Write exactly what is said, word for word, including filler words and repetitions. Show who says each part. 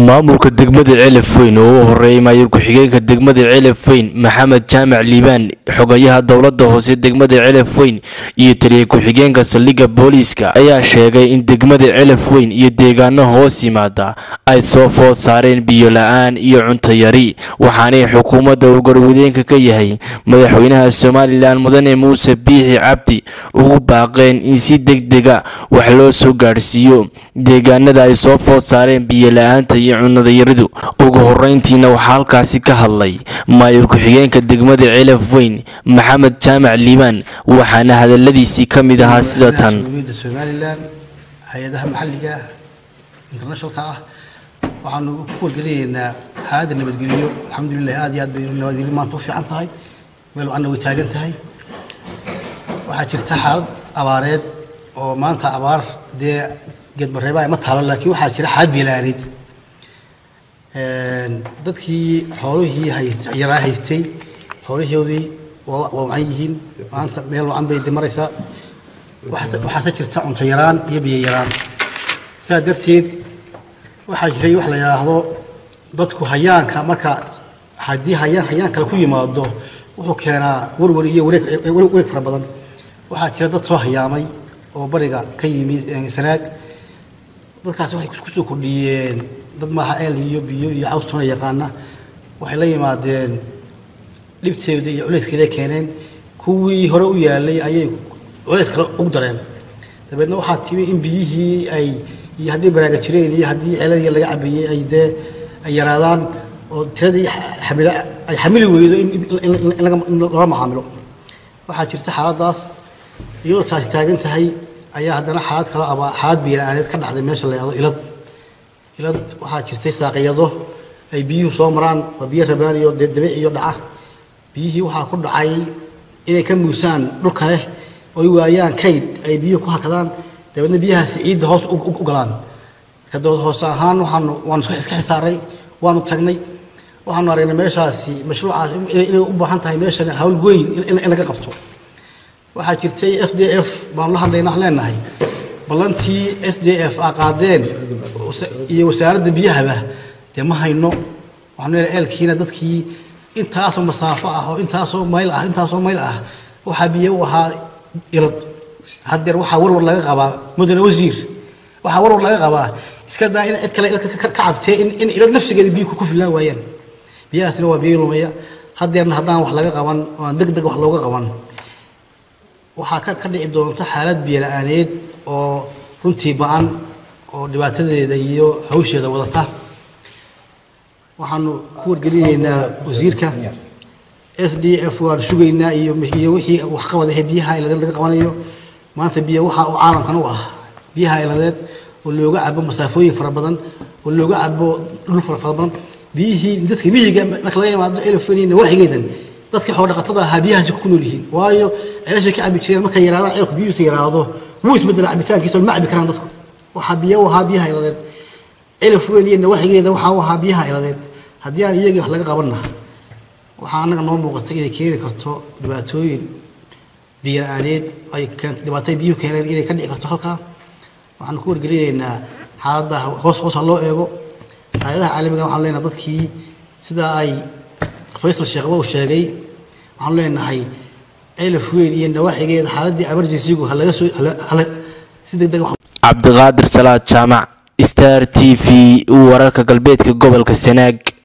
Speaker 1: maamulka degmada Ceelafweyn oo horeeyay maayir ku-xigeenka degmada Ceelafweyn Maxamed Jaamac Liibaan xogayaha dawladda hoose degmada Ceelafweyn iyo taliye ku-xigeenka saldhigga booliiska ayaa sheegay in degmada Ceelafweyn iyo deegaano hoos yimaada ay soo food saareen biyo la'aan iyo cunto yari waxaanay xukuumadda uu garwadeenka ka yahay madaxweynaha Soomaaliland Mudane Muuse Biixi Cabdi ugu baaqeen in si degdeg ah wax loo soo gaarsiiyo deegaanada ay soo food saareen biyo la'aanta iyo cunada yaridu ugu horeyntiina waxa halkaasi ka hadlay maayir ku-xigeenka degmada Ceelafweyn Maxamed Jaamac Liibaan waxaana hadaladiisii kamid ahaa sida tan
Speaker 2: Soomaaliland hay'adaha maxalliga international-ka ah waxaanu ku wargeliyeynaa xaalada nabadgelyo alxamdulillah aad iyo aad bay nabadgelyo maanta u fiican tahay meel aan way taagan tahay waxa jirta xaalad abaareed oo maanta abaar dee geed mareebay ma taalo laakiin waxa jira xaalad biilaaneed een dadkii xoolihii haystay yaraa haystay xoolihoodii waa waxay yihiin maanta meel waan bay dimaraysa waxa waxa jirta cunto yaraan iyo biyo yaraan saa darteed waxa jiray wax la yiraahdo dadku hayaanka marka hadii hayaan hayaan kale ku yimaado wuxuu keenaa warwar iyo wareeg wareeg fara badan waxa jira dad soo hayaamay oo bariga ka yimid sanaag dadkaas waxay ku soo kordhiyeen dad ma aha iyo biyo iyo cawston yaqaana waxay la yimaadeen dhibteeda iyo culeyskeeda keeneen kuwii hore u yaalay ayay culeys kale ugu dareen dabeedna waxa timi in biyihii ay iyo hadii baraaga jireen iyo hadii ceelal laga cabiyay ay de ay yaraadaan oo tiradii xamila ay xamili weydo in laga macaamilo waxa jirta xaaladaas iyo taagan tahay ayaa haddana xaalad kale aba xaalad biilaaneed ka dhacday meesha la yiraahdo ilad ilad waxa jirtay saaqiyado ay biyuhu soo maraan waa biyo rabaani iyo dabiici iyo dhaca biyihii waxa ku dhacay inay ka muusaan dhulka leh oo ay waayaan kayd ay biyuhu ku hakadaan dabeedna biyahaas ciid hoos u galaan ka dawlad hoos ahaan waxaan waan isku iska xisaaray waanu tagnay waxaan aragnay meeshaasi mashruucaas inay u baahan tahay meeshan hawl weyn in laga qabto waxa jirtay S D F baan la hadlaynaa leenahay balantii S D F aqaadeen iyo wasaaradda biyaha de ma hayno waxaan leeyahay eelkiina dadkii intaas oo masaafo ah oo intaas oo mayl ah intaas oo mayl ah waxa biyo waxa ilad hadeer waxa warwar laga qabaa mudane wasiir waxa warwar laga qabaa iska daa in cid kale ka cabtay in in ilad nafsigeeda biyo ku filan waayeen biyahaasina waa biyo lumaya hadeerna hadaan wax laga qaban oo degdeg wax looga qaban waxa ka ka dhici doonta xaalad biyo la'aaneed oo runtii baan oo dhibaatadeeda iyo hawsheeda wadata waxaanu ku wargeliyeynaa wasiirka S D F waa sugeynaa iyo iyo wixii wax qabad ah biyaha iladeed laga qabanayo maanta biyo waxa uu caalamkan u ah biyaha iladeed oo looga cabo masaafooyin fara badan oo looga cabo dhul fara badan biyihii dadka miyiga marka laga yimaado Ceelafweyn waxigeedan dadka xoolo dhaqatada ah biyahaasi ku nool yihiin waayo ceelasha ka cabi jireen marka yaraadaan ceelku biyuhu yaraado wuu isbedel cabitaankiisa ma cabi karaan dadku waxa biyo waxa biyaha iladeed Ceelafweyn waxigeeda waxa waxa biyaha iladeed hadii aan iyaga wax laga qabanna waxa anaga noo muuqata inay keeni karto dhibaatooyin biyo la'aaneed ay keento dhibaatay biyo keeneen inay ka dhici karto halka waxaan ku wargeliyeynaa xaaladda hoos hoos loo eego hay'adaha caalamiga waxaan leenahay dadkii sida ay Faysal Sheekh uu sheegay waxaan leenahay Ceelafweyn iyo nawaaxigeeda xaaladii emergency-gu hal laga soo si degdeg ah
Speaker 1: Cabdiqaadir Salaad Jaamac Star T V wararka galbeedka gobolka Sanaag.